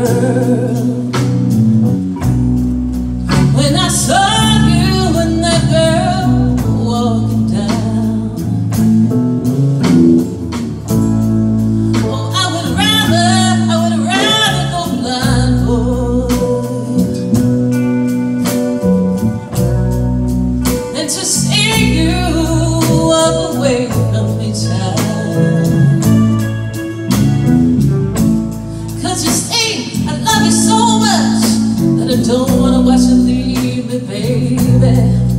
world. When I saw you and that girl walking down, oh, I would rather go blindfold than to see you walk away from me, child. 'Cause you see, I love you so much that I don't wanna watch you leave me, baby.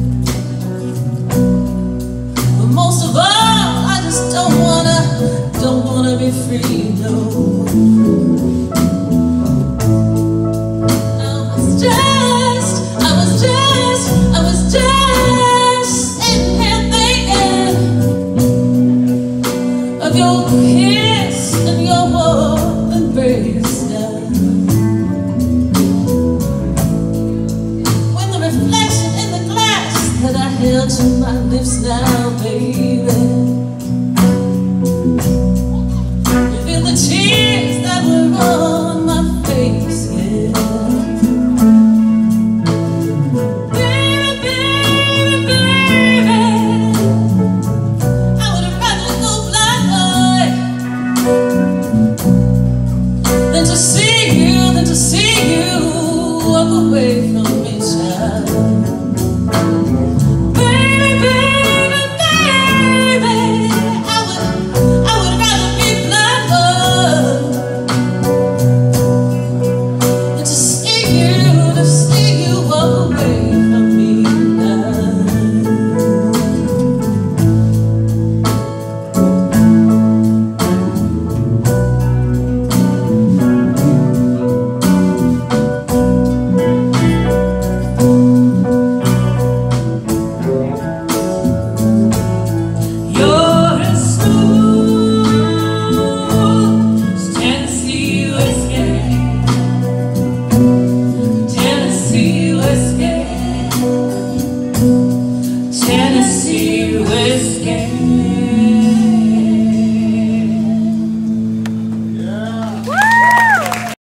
But most of all, I just don't wanna be free, no. I was just sitting here thinking of your kiss